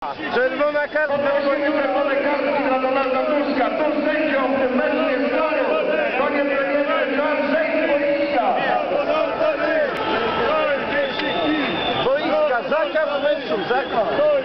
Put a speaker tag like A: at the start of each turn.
A: Czerwona kartka.
B: Czerwone kartki dla Donalda Tuska. Tu sędzią w tym meczu jest Karol. Panie premierze, czas zejść boiska.
A: Boiska, zakaz meczu, zakaz.